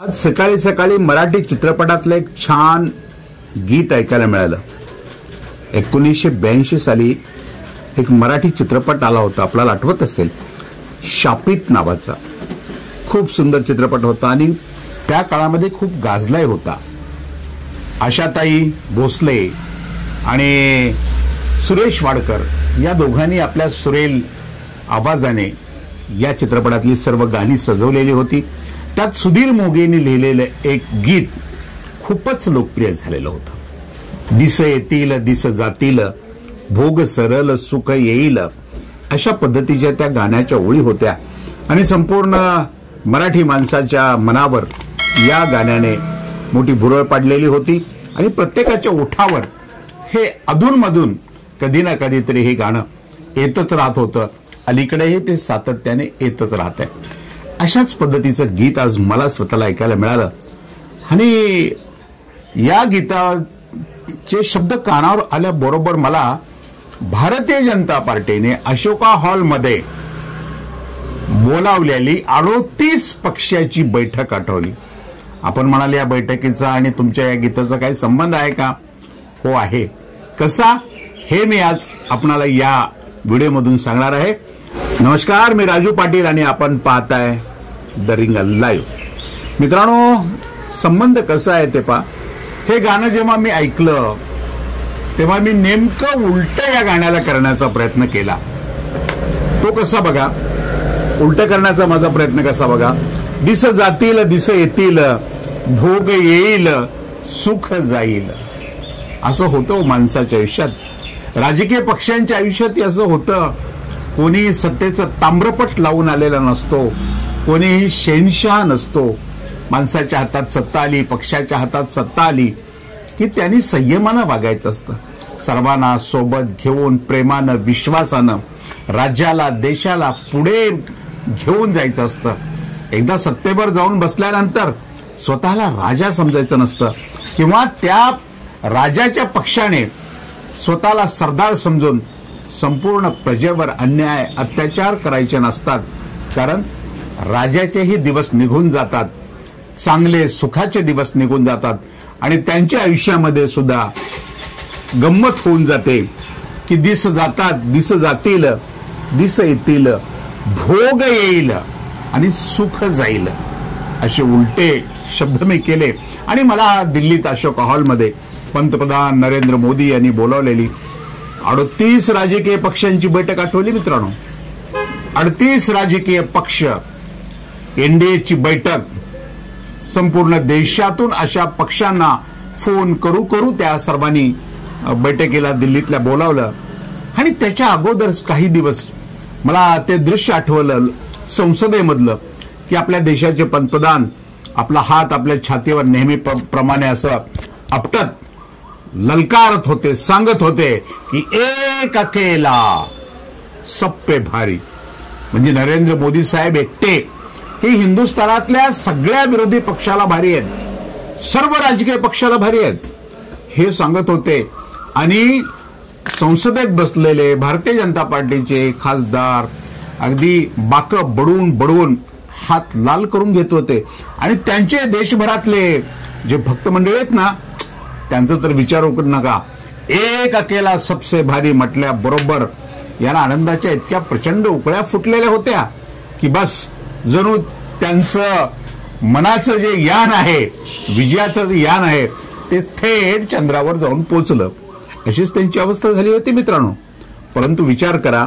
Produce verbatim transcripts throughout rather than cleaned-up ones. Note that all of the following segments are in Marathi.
सकाळी सकाळी मराठी चित्रपटातलं एक छान गीत ऐकायला मिळालं। एकोणीसशे ब्याऐंशी साली एक मराठी चित्रपट आला होता, आपल्याला आठवत असेल, शापित नावाचा। खूप सुंदर चित्रपट होता आणि त्या काळामध्ये खूप गाजलाय होता। आशाताई भोसले आणि सुरेश वाडकर या दोघांनी आपल्या सुरेल आवाजाने या चित्रपटातली सर्व गाणी सजवलेली होती। त्यात सुधीर मोघेंनी लिहिलेलं एक गीत खूपच लोकप्रिय झालेलं होतं। दिस येतील दिस जातील, भोग सरल सुख येईल, अशा पद्धतीच्या त्या गाण्याच्या ओळी होत्या आणि संपूर्ण मराठी माणसाच्या मनावर या गाण्याने मोठी भुरळ पाडलेली होती आणि प्रत्येकाच्या ओठावर हे अधूनमधून कधी ना कधीतरी हे गाणं येतच राहत होतं। अलीकडेही ते सातत्याने येतच राहत आहे। अशाच पद्धतीचं गीत आज मला स्वतःला ऐकायला मिळालं आणि या गीताचे शब्द कानावर आल्याबरोबर मला भारतीय जनता पार्टीने अशोका हॉलमध्ये बोलावलेली अडोतीस पक्षाची बैठक आठवली। आपण म्हणाले या बैठकीचा आणि तुमच्या या गीताचा काही संबंध आहे का? हो आहे। कसा हे मी आज आपणाला या व्हिडिओमधून सांगणार आहे। नमस्कार, मी राजू पाटील आणि आपण पाहताय द रिंगल लाईव्ह। मित्रांनो, संबंध कसा आहे ते पहा। हे गाणं जेव्हा मी ऐकलं तेव्हा मी नेमकं उलट या गाण्याला करण्याचा प्रयत्न केला। तो कसा बघा, उलट करण्याचा माझा प्रयत्न कसा बघा। दिस जातील दिस येतील, भोग येईल सुख जाईल, असं होतं माणसाच्या आयुष्यात। राजकीय पक्षांच्या आयुष्यात असं होतं। कोणी सत्तेचं ताम्रपट लावून आलेला नसतो, कोणीही शहेनशाह नसतो। माणसाच्या हातात सत्ता आली, पक्षाच्या हातात सत्ता आली की त्यांनी संयमानं वागायचं असतं। सर्वांना सोबत घेऊन प्रेमानं विश्वासानं राज्याला देशाला पुढे घेऊन जायचं असतं। एकदा सत्तेवर जाऊन बसल्यानंतर स्वतःला राजा समजायचं नसतं किंवा त्या राजाच्या पक्षाने स्वतःला सरदार समजून संपूर्ण प्रजेवर अन्याय अत्याचार करायचे नसतात। कारण राजाचेही दिवस निघून जातात, चांगले सुखाचे दिवस निघून जातात आणि त्यांच्या आयुष्यामध्ये सुद्धा गंमत होऊन जाते की दिस जातात दिस जातील, दिस येतील, भोग येईल आणि सुख जाईल, असे उलटे शब्द मी केले आणि मला दिल्लीत अशोक हॉलमध्ये पंतप्रधान नरेंद्र मोदी यांनी बोलावलेली अडतीस राजकीय पक्षांची बैठक आठवली। मित्रांनो, अडतीस राजकीय पक्ष, एनडीएची बैठक, संपूर्ण देशातून अशा पक्षांना फोन करू करू त्या सर्वांनी बैठकीला दिल्लीतल्या बोलावलं आणि त्याच्या अगोदर काही दिवस मला ते दृश्य आठवलं संसदेमधलं की आपल्या देशाचे पंतप्रधान आपला हात आपल्या छातीवर नेहमी प्रमाणे असं आपटत ललकारत होते, सांगत होते की एक अकेला सब पे भारी। म्हणजे नरेंद्र मोदी साहेब एकटे हे हिंदुस्थानातल्या सगळ्या विरोधी पक्षाला भारी आहेत, सर्व राजकीय पक्षाला भारी आहेत हे सांगत होते आणि संसदेत बसलेले भारतीय जनता पार्टीचे खासदार अगदी बाक बडवून बडवून हात लाल करून घेत होते आणि त्यांचे देशभरातले जे भक्त मंडळी आहेत ना, त्यांचं तर विचार करू नका। एक अकेला सबसे भारी म्हटल्या बरोबर यांना आनंदाच्या इतक्या प्रचंड उकळ्या फुटलेल्या होत्या की बस जणू त्यांचं मनाचं जे यान आहे, विजयाचं जे यान आहे, ते थेट चंद्रावर जाऊन पोचलं, अशीच त्यांची अवस्था झाली होती मित्रांनो। परंतु विचार करा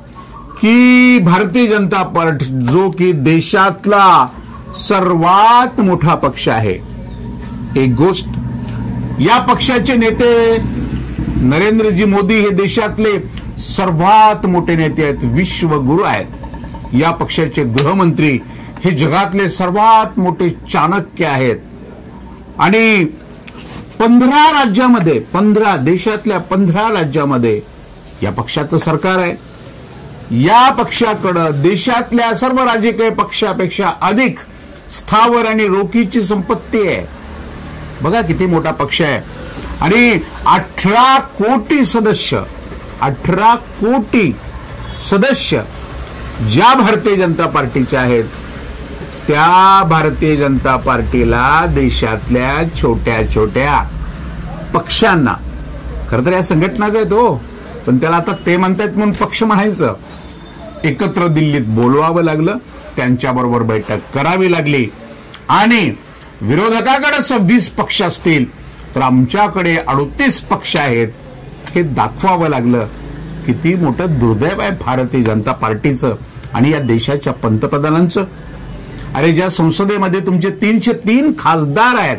की भारतीय जनता पार्टी जो की देशातला सर्वात मोठा पक्ष आहे, एक गोष्ट, या पक्षाचे नेते नरेंद्रजी मोदी हे देशातले सर्वात मोठे नेते आहेत, विश्वगुरु आहेत। या पक्षाचे गृहमंत्री हे जगातले सर्वात मोठे चाणक्य आहेत आणि पंधरा राज्यामध्ये पंधरा देशातल्या पंधरा राज्यामध्ये या पक्षाचं सरकार आहे। या पक्षाकडे देशातल्या सर्व राजकीय पक्षापेक्षा अधिक स्थावर आणि रोखीची संपत्ती आहे। बघा किती मोठा पक्ष आहे आणि अठरा कोटी सदस्य, अठरा कोटी सदस्य ज्या भारतीय जनता पार्टीचे आहेत त्या भारतीय जनता पार्टीला देशातल्या छोट्या छोट्या पक्षांना, खरं तर या संघटनाच आहेत हो, पण त्याला आता ते म्हणतात म्हणून पक्ष म्हणायचं, एकत्र दिल्लीत बोलवावं लागलं, त्यांच्याबरोबर बैठक करावी लागली आणि विरोधकाकडे सव्वीस पक्ष असतील तर आमच्याकडे अडतीस पक्ष आहेत हे दाखवावं लागलं. किती मोठं दुर्दैव आहे भारतीय जनता पार्टीचं आणि या देशाच्या पंतप्रधानांचं. अरे ज्या संसदेमध्ये तुमचे तीनशे तीन खासदार आहेत,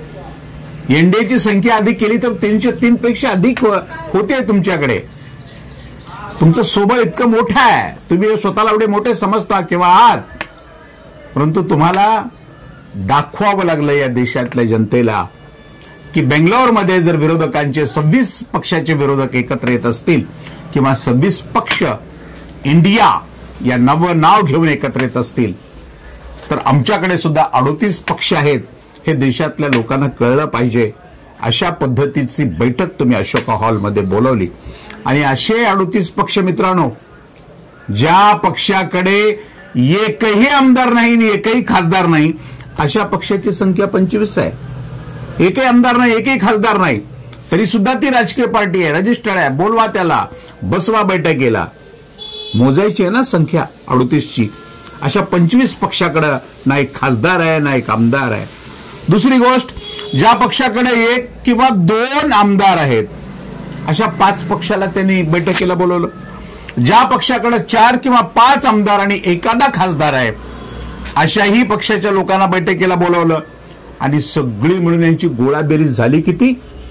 एनडीएची संख्या अधिक केली तर तीनशे तीन पेक्षा अधिक होते तुमच्याकडे. तुमचं सोबत इतकं मोठं आहे, तुम्ही स्वतःला एवढे मोठे समजता किंवा आहात, परंतु तुम्हाला दाखवावं लागलं या देशातल्या जनतेला की बेंगलोरमध्ये जर विरोधकांचे सव्वीस पक्षाचे विरोधक एकत्र येत असतील किंवा सव्वीस पक्ष इंडिया या नव नाव घेऊन एकत्र येत असतील तर आमच्याकडे सुद्धा अडतीस पक्ष आहेत हे देशातल्या लोकांना कळलं पाहिजे. अशा पद्धतीची बैठक तुम्ही अशोका हॉलमध्ये बोलवली आणि असे अडतीस पक्ष मित्रांनो, ज्या पक्षाकडे एकही आमदार नाही, एकही खासदार नाही, अशा पक्षाची संख्या पंचवीस आहे. एकही आमदार नाही, एकही खासदार नाही, तरी सुद्धा ती राजकीय पार्टी आहे, रजिस्टर्ड आहे. बोलवा त्याला, बसवा बैठकीला. मोजायची आहे ना संख्या अडतीसची. अशा पंचवीस पक्षाकडे ना एक खासदार आहे ना एक आमदार आहे. दुसरी गोष्ट, ज्या पक्षाकडे एक किंवा दोन आमदार आहेत अशा पाच पक्षाला त्यांनी बैठकीला बोलवलं. ज्या पक्षाकडे चार किंवा पाच आमदार आणि एखादा खासदार आहे अशाही पक्षाच्या लोकांना बैठकीला बोलवलं आणि सगळी मिळून यांची गोळाबेरीज झाली किती?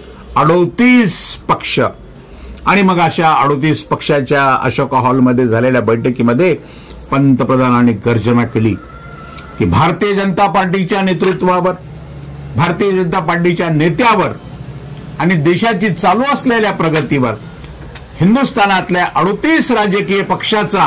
अडतीस पक्ष. आणि मग अशा अडतीस पक्षाच्या अशोका हॉलमध्ये झालेल्या बैठकीमध्ये पंतप्रधानांनी गर्जना केली की भारतीय जनता पार्टीच्या नेतृत्वावर, भारतीय जनता पार्टीच्या नेत्यावर आणि देशाची चालू असलेल्या प्रगतीवर हिंदुस्थानातल्या अडतीस राजकीय पक्षाचा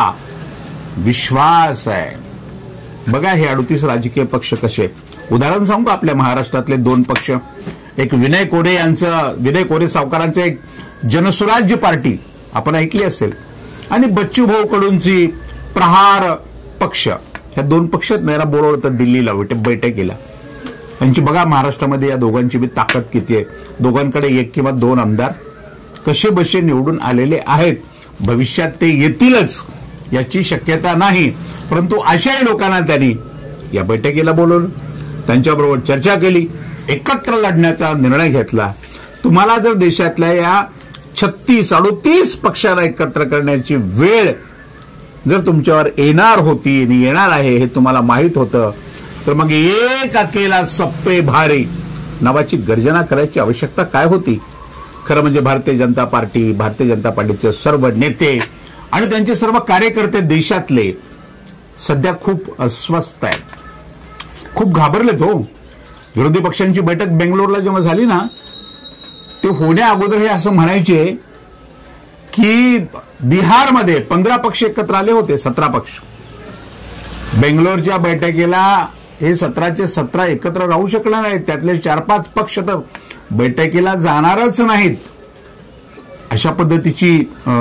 विश्वास आहे. बघा हे अडतीस राजकीय पक्ष कसे. उदाहरण सांगू आपल्या महाराष्ट्रातले दोन पक्ष. एक विनय कोरे यांचं, विनय कोरे सावकारांचं एक जनसुराज्य पार्टी आपण ऐकली असेल, आणि बच्चूभाऊ कडूंची प्रहार पक्ष. ह्या दोन पक्ष मेरा बोलवलं तर दिल्लीला बैठकीला. यांची बघा महाराष्ट्रामध्ये या दोघांची बी ताकद किती आहे. दोघांकडे एक किंवा दोन आमदार कसे बसे निवडून आलेले आहेत. भविष्यात ते येतीलच याची शक्यता नाही, परंतु अशाही लोकांना त्यांनी या बैठकीला बोलवलं, त्यांच्याबरोबर चर्चा केली, एकत्र लढण्याचा निर्णय घेतला. तुम्हाला जर देशातल्या या छत्तीस अडतीस पक्षांना एकत्र करण्याची वेळ जर तुमच्यावर येणार होती आणि येणार आहे हे तुम्हाला माहित होतं तर मग एक अकेला सप्पे भारी नावाची गर्जना करायची आवश्यकता काय होती? खरं म्हणजे भारतीय जनता पार्टी, भारतीय जनता पार्टीचे सर्व नेते आणि त्यांचे सर्व कार्यकर्ते देशातले सध्या खूप अस्वस्थ आहेत, खूप घाबरलेत हो. विरोधी पक्षांची बैठक बेंगलोरला जेव्हा झाली ना, ते होण्या अगोदर हे असं म्हणायचे की बिहारमध्ये पंधरा पक्ष एकत्र आले होते, सतरा पक्ष. बेंगलोरच्या बैठकीला हे सतराचे सतरा एकत्र राहू शकणार नाहीत, त्यातले चार पाच पक्ष तर बैठकीला जाणारच नाहीत. अशा पद्धतीची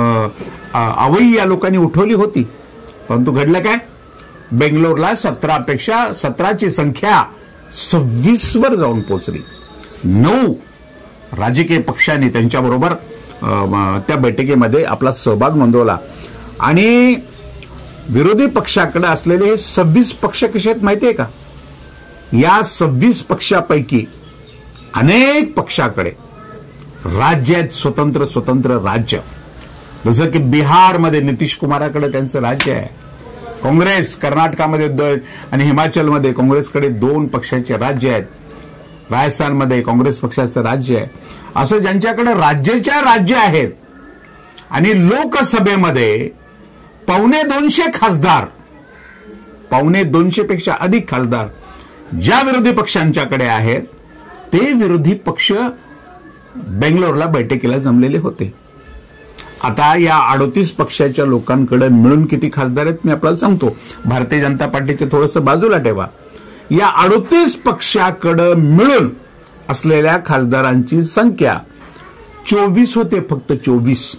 आवई या लोकांनी उठवली होती. परंतु घडलं काय? बेंगलोरला सतरापेक्षा सतराची संख्या सव्वीस वर जाऊन पोहोचली. नऊ राजकीय पक्षांनी त्यांच्याबरोबर त्या बैठकीमध्ये आपला सहभाग नोंदवला आणि विरोधी पक्षाकडे असलेले हे सव्वीस पक्ष कसे आहेत माहितीये का? या सव्वीस पक्षापैकी अनेक पक्षाकडे राज्य आहेत, स्वतंत्र स्वतंत्र राज्य. जसं की बिहारमध्ये नितीश कुमाराकडे त्यांचं राज्य आहे, काँग्रेस कर्नाटकामध्ये आणि हिमाचलमध्ये काँग्रेसकडे दोन पक्षाचे राज्य आहेत, राजस्थानमध्ये काँग्रेस पक्षाचं राज्य आहे. असं ज्यांच्याकडे राज्याच्या राज्य आहेत आणि लोकसभेमध्ये पावणे दोनशे खासदार, पावणे दोनशे पेक्षा अधिक खासदार ज्या विरोधी पक्षांच्याकडे आहेत ते विरोधी पक्ष बेंगलोरला बैठकीला जमलेले होते. आता या अडतीस पक्षाच्या लोकांकडे मिळून किती खासदार आहेत मी आपल्याला सांगतो. भारतीय जनता पार्टीचे थोडंसं बाजूला ठेवा. या अडतीस पक्षाकडे मिळून असलेल्या खासदारांची संख्या चोवीस होते, फक्त चोवीस,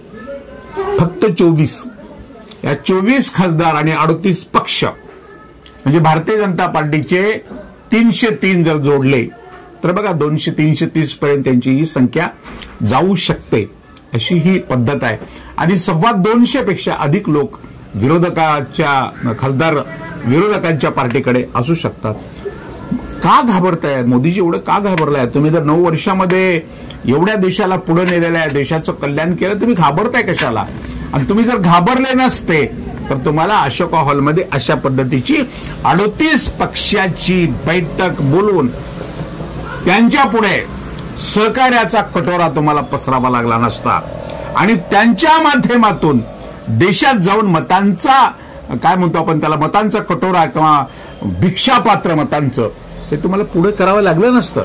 फक्त चोवीस. या चोवीस खासदार आणि अडतीस पक्ष म्हणजे भारतीय जनता पार्टीचे तीनशे तीन जर जोडले तर बघा दोनशे तीनशे तीस पर्यंत त्यांची ही संख्या जाऊ शकते, अशी ही पद्धत आहे. आणि सव्वा दोनशे पेक्षा अधिक लोक विरोधकाच्या खासदार विरोधकांच्या पार्टीकडे असू शकतात. का घाबरताय मोदीजी? एवढं का घाबरलाय तुम्ही? जर नऊ वर्षामध्ये एवढ्या देशाला पुढे नेलेलं आहे, देशाचं कल्याण केलं, तुम्ही घाबरताय कशाला? आणि तुम्ही जर घाबरले नसते तर तुम्हाला अशोका हॉलमध्ये अशा पद्धतीची अडतीस पक्षाची बैठक बोलवून त्यांच्या पुढे सहकार्याचा कटोरा तुम्हाला पसरावा लागला नसता. आणि त्यांच्या माध्यमातून देशात जाऊन मतांचा काय म्हणतो आपण त्याला, मतांचा कटोरा किंवा भिक्षापात्र मतांचं हे तुम्हाला पुढे करावं लागलं नसतं.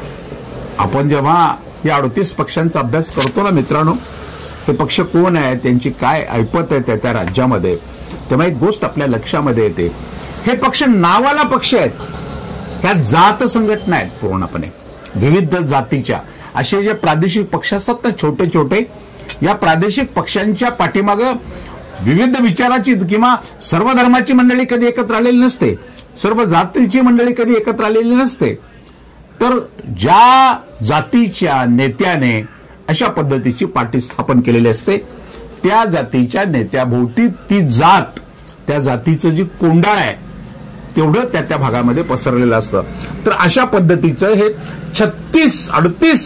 आपण जेव्हा या अडतीस पक्षांचा अभ्यास करतो ना मित्रांनो, हे पक्ष कोण आहे, त्यांची काय ऐपत आहे त्या त्या राज्यामध्ये, तेव्हा एक गोष्ट आपल्या लक्षामध्ये येते. हे पक्ष नावाला पक्ष आहेत, ह्या जात संघटना आहेत पूर्णपणे विविध जातीच्या. असे जे प्रादेशिक पक्ष असतात ना छोटे छोटे, या प्रादेशिक पक्षांच्या पाठीमागं विविध विचाराची किंवा सर्व धर्माची मंडळी कधी एकत्र आलेली नसते, सर्व जातीची मंडळी कधी एकत्र आलेली नसते. तर ज्या जातीच्या नेत्याने अशा पद्धतीची पार्टी स्थापन केलेली असते, त्या जातीच्या नेत्याभोवती ती जात, त्या जातीचं जी कोंडाळ आहे तेवढं त्या त्या भागामध्ये पसरलेलं असतं. तर अशा पद्धतीचं हे छत्तीस अडतीस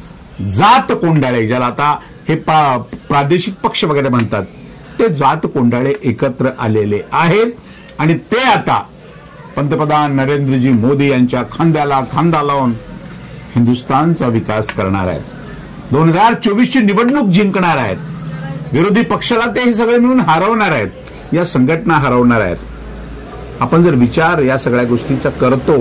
जात कोंडाळे, ज्याला आता हे प्रादेशिक पक्ष वगैरे म्हणतात, ते जात कोंडाळे एकत्र आलेले आहेत. आणि ते आता पंतप्रधान नरेंद्रजी मोदी यांच्या खांद्याला खांदा लावून हिंदुस्थानचा विकास करणार आहेत. दोन हजार चोवीस ची निवडणूक जिंकणार आहेत. विरोधी पक्षाला ते हे सगळे मिळून हरवणार आहेत, या संघटना हरवणार आहेत. आपण जर विचार या सगळ्या गोष्टीचा करतो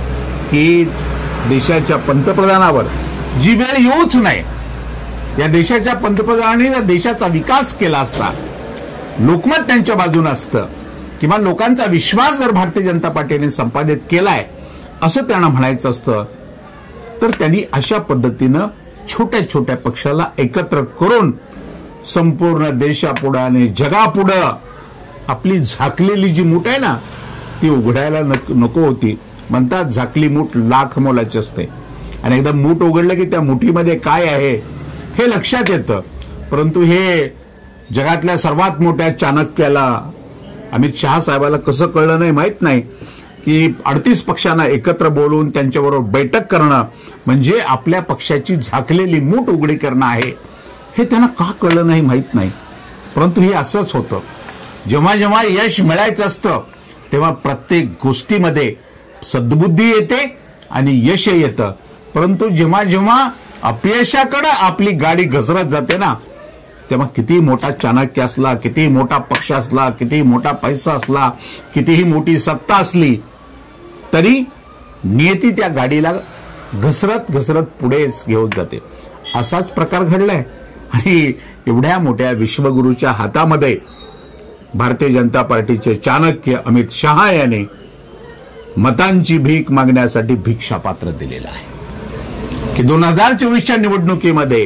की देशाच्या पंतप्रधानावर जी वेळ येऊच नाही, या देशाच्या पंतप्रधानांनी जर देशाचा विकास केला असता, लोकमत त्यांच्या बाजूने असतं किंवा लोकांचा विश्वास जर भारतीय जनता पार्टीने संपादित केलाय असं त्यांना म्हणायचं असतं, तर त्यांनी अशा पद्धतीनं छोट्या छोट्या पक्षाला एकत्र करून संपूर्ण देशापुढे आणि जगापुढं आपली झाकलेली जी मूठ आहे ना ती उघडायला नको होती. म्हणतात झाकली मूठ लाख मोलाची असते, आणि एकदा मूठ उघडलं की त्या मुठीमध्ये काय आहे हे लक्षात येतं. परंतु हे जगातल्या सर्वात मोठ्या चाणक्याला अमित शहा साहेबाला कसं कळलं नाही माहित नाही की अडतीस पक्षांना एकत्र बोलवून त्यांच्याबरोबर बैठक करणं म्हणजे आपल्या पक्षाची झाकलेली मूठ उघडी करणं आहे. हे त्यांना का कळलं नाही माहित नाही. परंतु हे असंच होतं, जेव्हा जेव्हा यश मिळायचं असतं तेव्हा प्रत्येक गोष्टीमध्ये सद्बुद्धी येते आणि यश येतं. परंतु जेव्हा जेव्हा अपयशाकडे आपली गाडी घसरत जाते ना, तेव्हा किती मोठा चाणक्य असला, किती मोठा पक्ष असला, किती मोठा पैसा असला, कितीही मोठी सत्ता असली तरी नियती त्या गाडीला घसरत घसरत पुढेच घेऊन जाते. असाच प्रकार घडलाय. आणि एवढ्या मोठ्या विश्वगुरूच्या हातामध्ये भारतीय जनता पार्टीचे चाणक्य अमित शहा यांनी मतांची भीक मागण्यासाठी भिक्षापात्र दिलेलं आहे की दोन हजार चोवीसच्या निवडणुकीमध्ये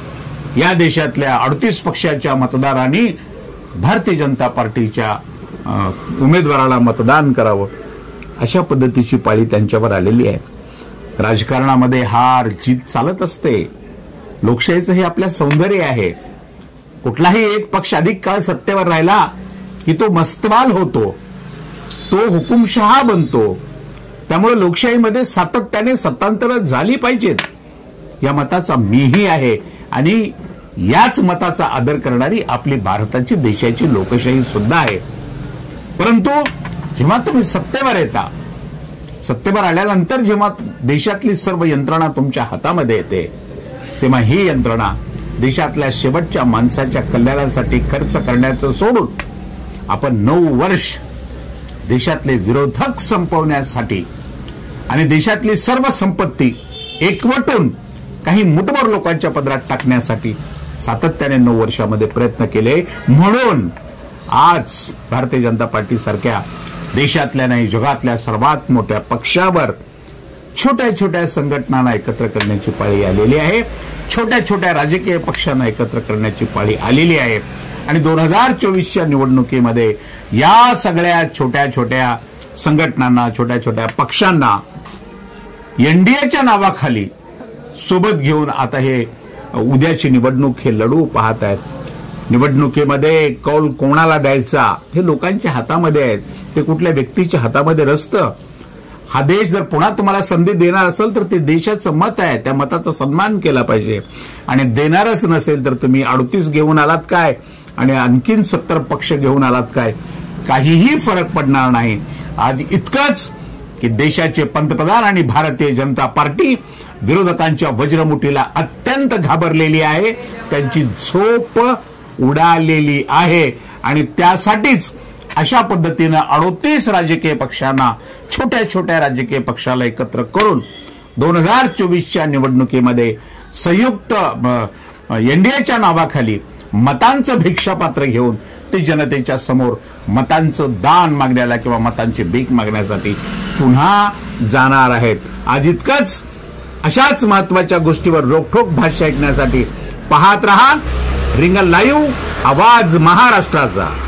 या देशातल्या अडतीस पक्षाच्या मतदारांनी भारतीय जनता पार्टीच्या उमेदवाराला मतदान करावं, अशा पद्धतीची पाळी त्यांच्यावर आलेली आहे. राजकारणामध्ये हार जीत चालत असते. लोकशाहीचं हे आपल्या सौंदर्य आहे. कुठलाही एक पक्ष अधिक काळ सत्तेवर राहिला की तो मस्तवाल होतो, तो हुकुमशहा बनतो. त्यामुळे लोकशाहीमध्ये सातत्याने सत्तांतर झाली पाहिजेत, या मताचा मीही आहे. आणि याच मताचा आदर करणारी आपली भारताची देशाची लोकशाही सुद्धा आहे. परंतु जेव्हा तुम्ही सत्तेवर येता, सत्तेवर आल्यानंतर जेव्हा देशातली सर्व यंत्रणा तुमच्या हातामध्ये येते, तेव्हा ही यंत्रणा देशातल्या शेवटच्या माणसाच्या कल्याणासाठी खर्च करण्याचं सोडून आपण नऊ वर्ष देशातले विरोधक संपवण्यासाठी आणि देशातली सर्व संपत्ती एकवटून काही मुठभर लोकांच्या पदरात टाकण्यासाठी सातत्याने नऊ वर्षामध्ये प्रयत्न केले. म्हणून आज भारतीय जनता पार्टी सारख्या देशातल्या नाही जगातल्या सर्वात मोठ्या पक्षावर छोट्या छोट्या संघटनांना एकत्र करण्याची पाळी आलेली आहे. छोट्या छोट्या राजकीय पक्षांना एकत्र करण्याची पाळी आलेली आहे. आणि दोन हजार चोवीसच्या निवडणुकीमध्ये या सगळ्या छोट्या छोट्या संघटनांना, छोट्या छोट्या पक्षांना एनडीएच्या नावाखाली सोबत घेऊन आता हे उद्याची निवडणूक हे लढू पाहत आहेत. निवडणुकीमध्ये कौल कोणाला द्यायचा हे लोकांच्या हातामध्ये आहे, ते कुठल्या व्यक्तीच्या हातामध्ये नसतं. हा देश जर पुन्हा तुम्हाला संधी देणार असेल तर ते देशाचं मत आहे, त्या मताचा सन्मान केला पाहिजे. आणि देणारच नसेल तर तुम्ही अडतीस घेऊन आलात काय आणि आणखीन सत्तर पक्ष घेऊन आलात काय, काहीही फरक पडणार नाही. आज इतकंच की देशाचे पंतप्रधान आणि भारतीय जनता पार्टी विरोधकांच्या वज्रमुठीला अत्यंत घाबरलेली आहे, त्यांची झोप उडालेली आहे. आणि त्यासाठीच अशा पद्धतीनं अडोतीस राजकीय पक्षांना, छोट्या छोट्या राजकीय पक्षाला एकत्र करून दोन हजार चोवीसच्या निवडणुकीमध्ये संयुक्त एनडीएच्या नावाखाली मतांचं भिक्षापात्र घेऊन ते जनतेच्या समोर मतांचं दान मागण्याला किंवा मतांची भीक मागण्यासाठी पुन्हा जाणार आहेत. आज इतकंच. अशाच महत्वाच्या गोष्टीवर रोखठोक भाष्य ऐकण्यासाठी पाहत रहा रिंगण लाईव्ह, आवाज महाराष्ट्राचा.